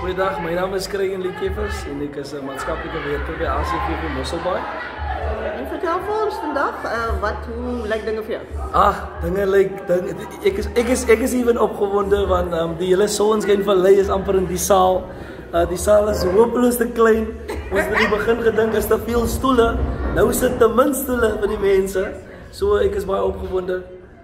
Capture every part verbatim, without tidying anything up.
Goeiedag, my naam is Craigon-Lee Keffers en ek is 'n maatskaplike werker by A C V V Mosselbaai. En vertel vir ons vandag, uh, wat, hoe lyk dinge vir jou? Ah, dinge lyk, ding, ek is ek is ek is even opgewonde want um, die hele Sonskynvallei is amper in die saal. Uh, die saal is hopeloos te klein. Ons het in die begin gedink is te veel stoele. Nou is dit te min stoele vir die mense. So ek is baie opgewonde.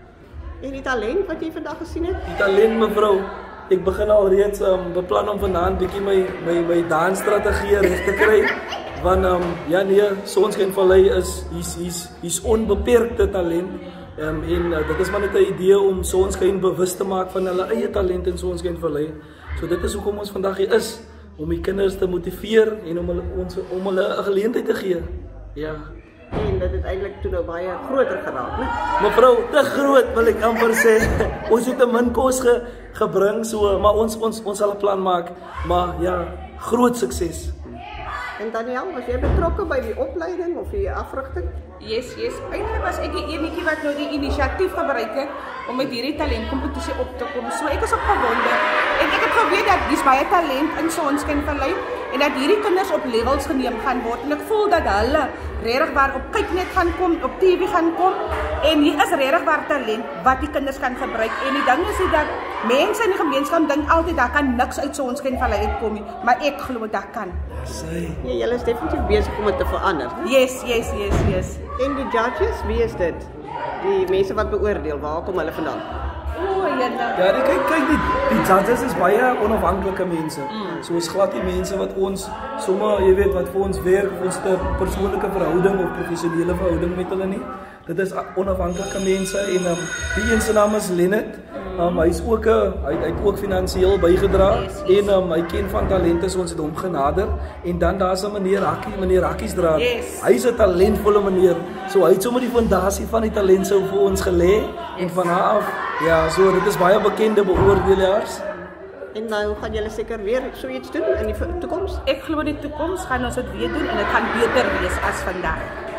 En die talent wat jy vandag gesien het? Die talent, mevrou. Ek begin al reeds um, beplan om vandaan bietjie my my my dansstrategie reg te kry. Want um, ja nee, Sonskynvallei is hier's hier's hier's onbeperkte talent. Um, en uh, dit is maar net 'n idee om Sonskyn bewus te maak van hulle eie talent in Sonskynvallei. So dit is hoekom ons vandag hier is, om die kinders te motiveer en om hulle ons om hulle 'n geleentheid te gee. Ja. En dit het eintlik toe nou baie groter geraak, né? Mevrou, te groot wil ek amper sê. Ons het 'n min kos ge, gebring so, maar ons ons ons sal 'n plan maak. Maar ja, groot sukses. En Daniele, was jy betrokke by die opleiding of die afrigting? Yes, yes. Eintlik was ek die enetjie wat nou die inisiatief gebruik het om met hierdie talentkompetisie op te kom. So ek is opgewonde en ek het geweet dat dis baie talent in Sonskynvallei en dat hierdie kinders op levels geneem gaan word en ek voel dat hulle regtig waar op kyknet gaan kom, op T V gaan kom en hier is regtig waar talent wat die kinders kan gebruik en die ding is dat mense in die gemeenskap dink altyd daar kan niks uit Sonskynvallei uitkom nie, maar ek glo dat kan. Sy. Ja, julle is definitief besig om dit te verander. Yes, yes, yes, yes. En die judges, wie is dit? Die mense wat beoordeel, waar kom hulle vandaan? O, ja, Ja, die, kyk, kyk die, die judges is baie onafhanklike mense. Mm. So is glad die mense wat ons sommer, jy weet, wat vir ons werk, ons te persoonlike verhouding of professionele verhouding met hulle nie. Dit is onafhanklike mense en um, die een se naam is Lennard. Um, hy is ook 'n hy, hy het ook finansiëel bygedra Yes, yes. en um, hy ken van talente, so ons het hom genader en dan daar's 'n meneer Hakkie, meneer Hakkiesdraad. Yes. Hy's 'n talentvolle meneer. So hy het sommer die fondasie van die talent sou vir ons gelê en van haar af ja, so dit is baie bekende beoordelaars. En nou gaan julle seker weer so iets doen in die toekoms? Ek glo in die toekoms gaan ons dit weer doen en dit gaan beter wees as vandag.